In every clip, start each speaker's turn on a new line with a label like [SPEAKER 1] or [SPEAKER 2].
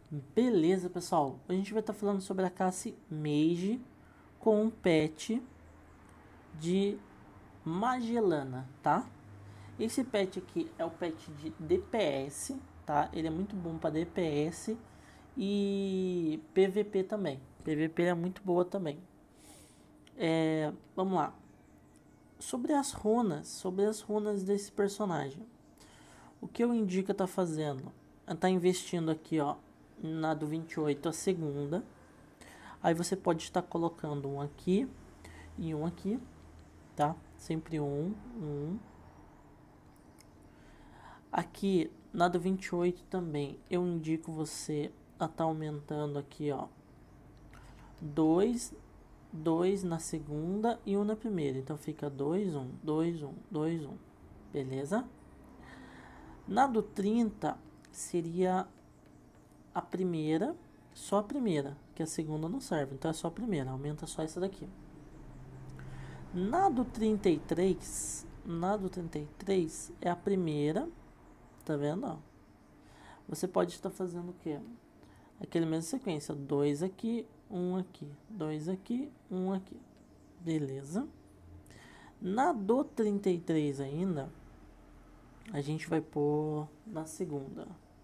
[SPEAKER 1] Beleza, pessoal. A gente vai estar falando sobre a classe Mage com um pet de Magellana, tá? Esse pet aqui é o pet de DPS, tá? Ele é muito bom para DPS e PVP também. PVP é muito boa também. Vamos lá. Sobre as runas desse personagem. O que eu indico tá fazendo? Tá investindo aqui, ó, na do 28 a segunda. Aí você pode estar colocando um aqui e um aqui, tá? Sempre um. Aqui na do 28 também eu indico você a estar aumentando aqui, ó, dois na segunda e um na primeira. Então fica 2, 1, 2, 1, 2, 1. Beleza? Na do 30 seria a primeira, só a primeira, que a segunda não serve. Então é só a primeira, aumenta só essa daqui. Na do 33 é a primeira, tá vendo? Ó? Você pode estar fazendo o quê? Aquele mesma sequência, 2 aqui, 1 aqui, 2 aqui, 1 aqui. Beleza? Na do 33 ainda, a gente vai pôr na segunda.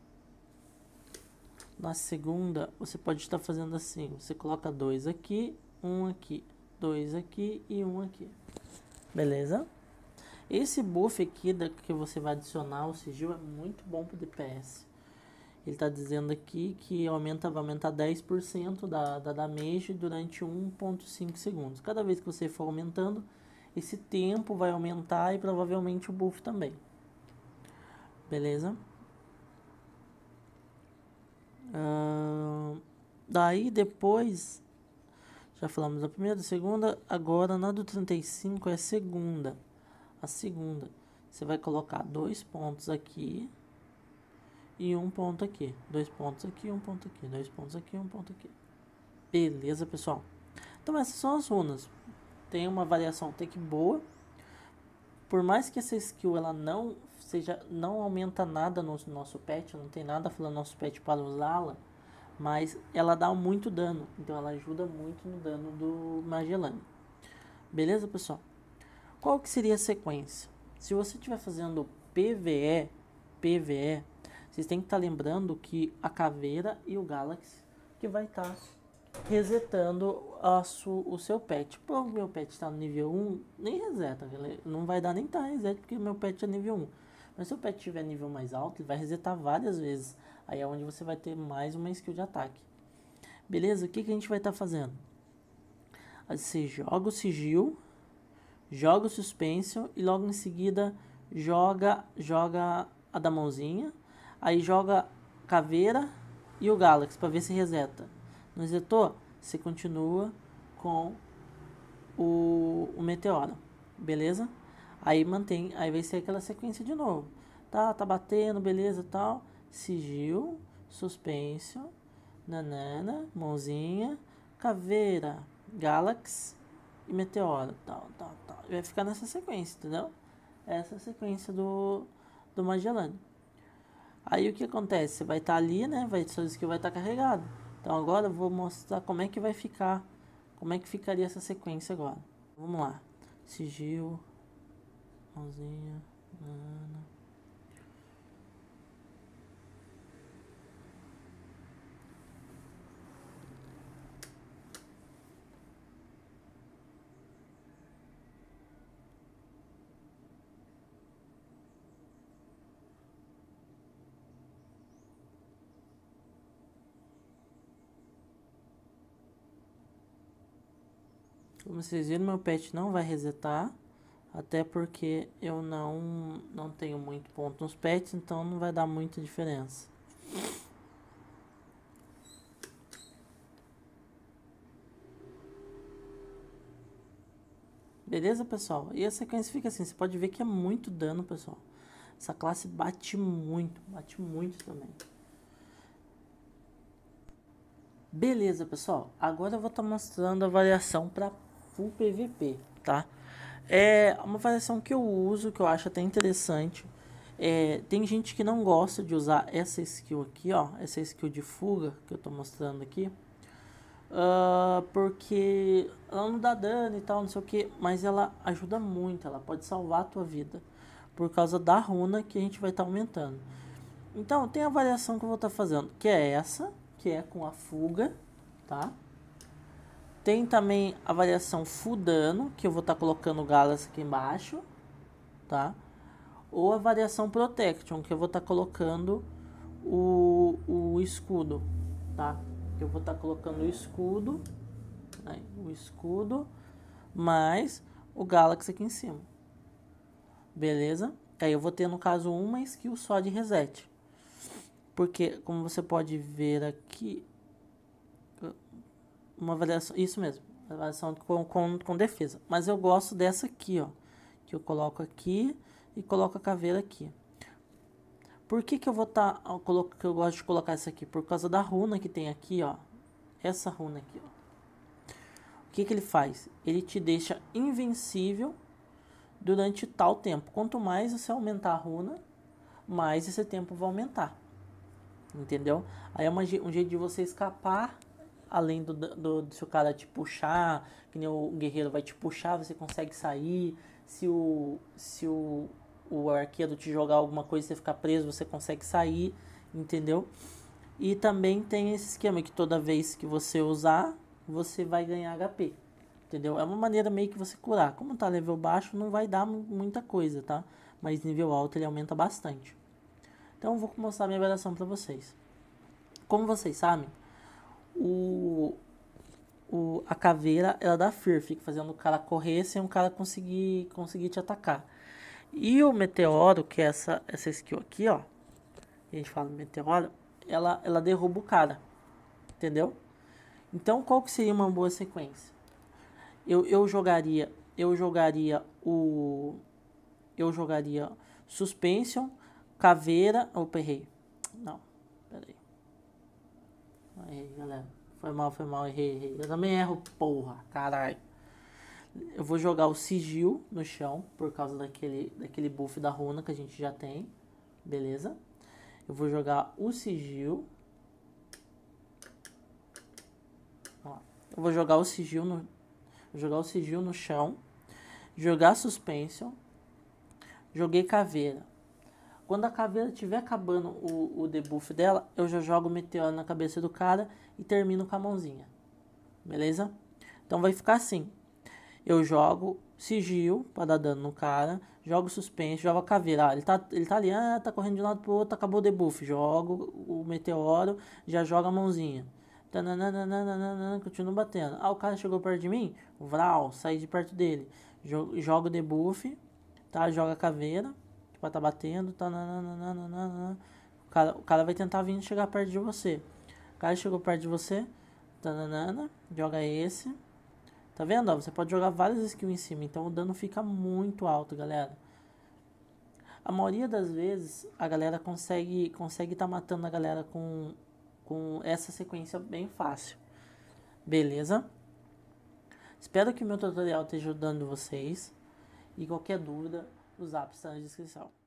[SPEAKER 1] Na segunda, você pode estar fazendo assim, você coloca 2 aqui, 1 aqui, 2 aqui e 1 aqui. Beleza? Esse buff aqui que você vai adicionar, o sigil, é muito bom para DPS. Ele está dizendo aqui que vai aumentar 10% da damage durante 1.5 segundos. Cada vez que você for aumentando, esse tempo vai aumentar e provavelmente o buff também. Beleza? Daí depois, já falamos da primeira, da segunda, agora na do 35 é a segunda. A segunda, você vai colocar 2 pontos aqui e 1 ponto aqui. 2 pontos aqui, 1 ponto aqui. 2 pontos aqui, 1 ponto aqui. Beleza, pessoal? Então essas são as runas. Tem uma variação até que boa. Por mais que essa skill ela não aumenta nada no nosso pet, não tem nada falando nosso pet para usá-la, mas ela dá muito dano, então ela ajuda muito no dano do Magellane. Beleza, pessoal? Qual que seria a sequência? Se você estiver fazendo PVE, vocês têm que estar lembrando que a Caveira e o Galaxy que vai estar resetando o seu pet. Pô, o meu pet está no nível 1, nem reseta, não vai dar nem tá reset porque o meu pet é nível 1. Mas se o pet tiver nível mais alto, ele vai resetar várias vezes. Aí é onde você vai ter mais uma skill de ataque. Beleza? O que a gente vai estar fazendo? Você joga o sigil, joga o suspension e logo em seguida joga a da mãozinha. Aí joga Caveira e o Galaxy para ver se reseta. Não resetou? Você continua com o Meteoro, beleza? Aí mantém, aí vai ser aquela sequência de novo. Tá batendo, beleza, tal. Sigil, suspension, nanana, mãozinha, Caveira, Galaxy e Meteoro, tal. Vai ficar nessa sequência, entendeu? Essa é a sequência do Magellane. Aí o que acontece? Você vai estar ali, né? Seu skill vai estar carregado. Então agora eu vou mostrar como é que vai ficar, como é que ficaria essa sequência agora. Vamos lá. Sigil, mãozinha, mana. Como vocês viram, meu pet não vai resetar. Até porque eu não tenho muito ponto nos pets, então não vai dar muita diferença. Beleza, pessoal? E a sequência fica assim, você pode ver que é muito dano, pessoal. Essa classe bate muito também. Beleza, pessoal. Agora eu vou estar mostrando a variação para Full PVP, tá? É uma variação que eu uso, que eu acho até interessante. Tem gente que não gosta de usar essa skill aqui, ó, essa skill de fuga que eu tô mostrando aqui, porque ela não dá dano e tal, não sei o que, mas ela ajuda muito, ela pode salvar a tua vida, por causa da runa que a gente vai estar aumentando. Então, tem a variação que eu vou estar fazendo, que é essa, que é com a fuga, tá? Tem também a variação full dano, que eu vou estar colocando o Galas aqui embaixo, tá? Ou a variação protection, que eu vou estar colocando o escudo, tá? Que eu vou estar colocando o escudo, né? O escudo, mais o Galaxy aqui em cima. Beleza? Aí eu vou ter, no caso, uma skill só de reset. Porque, como você pode ver aqui, uma variação, isso mesmo, variação com defesa. Mas eu gosto dessa aqui, ó, que eu coloco aqui e coloco a caveira aqui. Por que que eu vou estar, que eu gosto de colocar essa aqui? Por causa da runa que tem aqui, ó, essa runa aqui, ó. O que que ele faz? Ele te deixa invencível durante tal tempo. Quanto mais você aumentar a runa, mais esse tempo vai aumentar. Entendeu? Aí é um jeito de você escapar, além do seu cara te puxar, que nem o guerreiro vai te puxar, você consegue sair. Se o arqueiro te jogar alguma coisa e você ficar preso, você consegue sair, entendeu? E também tem esse esquema que toda vez que você usar, você vai ganhar HP, entendeu? É uma maneira meio que você curar. Como tá level baixo, não vai dar muita coisa, tá? Mas nível alto ele aumenta bastante. Então eu vou mostrar minha variação para vocês. Como vocês sabem, a caveira ela dá fear, fica fazendo o cara correr sem o cara conseguir te atacar. E o meteoro, que é essa skill aqui, ó, a gente fala meteoro, ela derruba o cara, entendeu? Então qual que seria uma boa sequência? Eu jogaria Suspension, caveira, opa, errei. Não, peraí. Errei, galera. Foi mal, errei. Eu também erro, porra, caralho. Eu vou jogar o sigil no chão, por causa daquele buff da runa que a gente já tem. Beleza? Eu vou jogar o sigil. Ó, eu vou jogar o sigil no chão. Jogar suspension. Joguei caveira. Quando a caveira estiver acabando o debuff dela, eu já jogo o meteoro na cabeça do cara e termino com a mãozinha. Beleza? Então vai ficar assim. Eu jogo sigil para dar dano no cara, jogo suspense, jogo a caveira. Ele tá ali, tá correndo de um lado pro outro, acabou o debuff. Jogo o meteoro, já joga a mãozinha. Continuo batendo. O cara chegou perto de mim, vral, saí de perto dele. Jogo o debuff, tá? Joga a caveira, tipo, tá batendo, o cara vai tentar vir chegar perto de você. O cara chegou perto de você, joga esse. Tá vendo? Ó, você pode jogar várias skills em cima, então o dano fica muito alto, galera. A maioria das vezes a galera consegue tá matando a galera com essa sequência bem fácil. Beleza? Espero que o meu tutorial esteja ajudando vocês. E qualquer dúvida, o zap está na descrição.